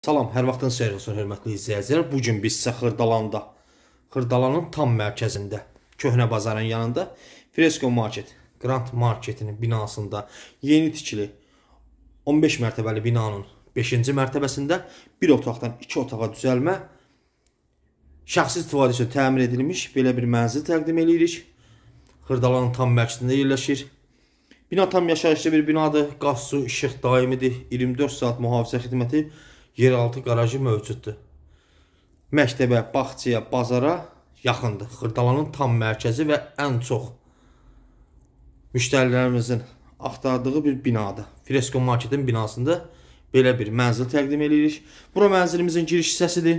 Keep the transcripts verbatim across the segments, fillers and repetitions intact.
Salam, hər vaxtınız xeyir olsun, hörmətli izləyicilər. Bugün biz sizə Xırdalanda, Xırdalanın tam mərkəzində, Köhnə bazarın yanında Fresko Market, Grand Marketinin binasında yeni tikili on beş mərtəbəli binanın beşinci mərtəbəsində bir otaqdan iki otağa düzəlmə, şəxsi istifadə üçün təmir edilmiş belə bir mənzil təqdim edirik. Xırdalanın tam mərkəzində yerləşir. Bina tam yaşayışlı bir binadır. Qaz, su, işıq daimidir. iyirmi dörd saat mühafizə xidməti, yeraltı qarajı mövcuddur. Məktəbə, bağçaya, bazara yaxındır. Xırdalanın tam mərkəzi və ən çox müştərilərimizin axtardığı bir binadır. Fresko Marketin binasında belə bir mənzil təqdim edirik. Bura mənzilimizin giriş hissəsidir.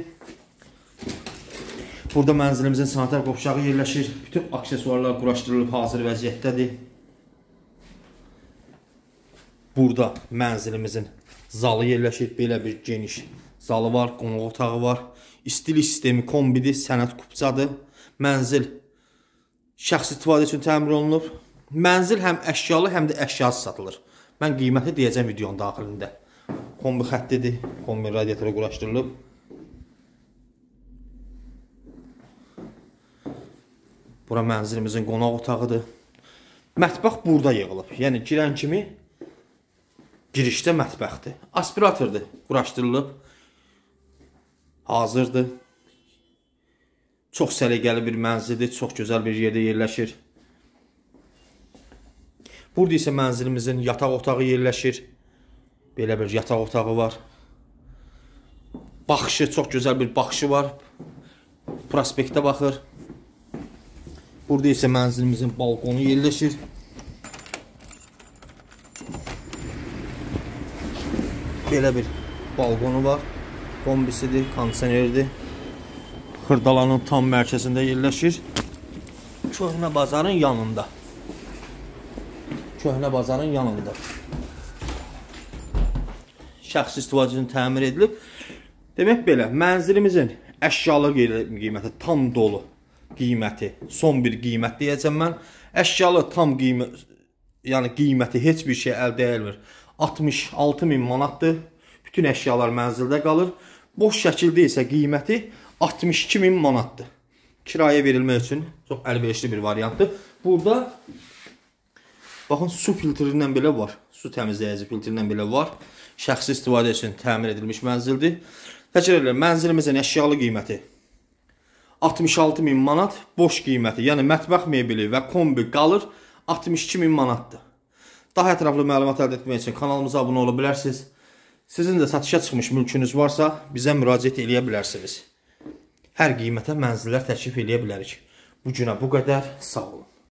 Burada mənzilimizin sanitar qovşağı yerləşir. Bütün aksesuarlar quraşdırılıb hazır vəziyyətdədir. Burada mənzilimizin zalı yerləşir. Belə bir geniş zalı var, qonaq otağı var. İstilik sistemi kombidir, sənət kupçadır. Mənzil şəxsi istifadə üçün təmir olunub. Mənzil həm əşyalı, həm də əşyasız satılır. Mən qiyməti deyəcəm videonun daxilində. Kombi xəttidir, kombi radiatoru quraşdırılıb. Bura mənzilimizin qonaq otağıdır. Mətbəx burada yığılıb. Yəni girən kimi girişdə mətbəxdir. Aspiratordur, quraşdırılıb. Hazırdır. Çox səliqəli bir mənzildir, çox gözəl bir yerdə yerləşir. Burada isə mənzilimizin yataq otağı yerləşir. Belə bir yataq otağı var. Baxışı, çox gözəl bir baxışı var. Prospektə baxır. Burada isə mənzilimizin balkonu yerləşir. Belə bir balkonu var. Kombisidir, kondisionerdir. Xırdalanın tam mərkəzində yerləşir. Köhnə bazarın yanında. Köhnə bazarın yanında. Şəxsi istifadə üçün təmir edilib. Demək belə, mənzilimizin əşyalı qiyməti tam dolu qiyməti, son bir qiymət deyəcəm mən. Əşyalı tam qiymət, yəni qiyməti heç bir şey əldə edilmir. altmış altı min manatdır. Bütün əşyalar mənzildə qalır. Boş şəkildə isə qiyməti altmış iki min manatdır. Kirayə verilmək üçün çox əlverişli bir variantdır. Burada baxın, su filtrindən belə var. Su təmizləyici filtrindən belə var. Şəxsi istifadə üçün təmir edilmiş mənzildir. Təkrar edirəm, mənzilimizin əşyalı qiyməti altmış altı min manat, boş qiyməti, yəni mətbəx mebeli və kombi qalır altmış iki min manatdır. Daha ətraflı məlumat əldə etmək üçün kanalımıza abunə ola bilərsiniz. Sizin də satışa çıxmış mülkünüz varsa bizə müraciət eləyə bilərsiniz. Hər qiymətə mənzillər təklif eləyə bilərik. Bu günə bu qədər, sağ olun.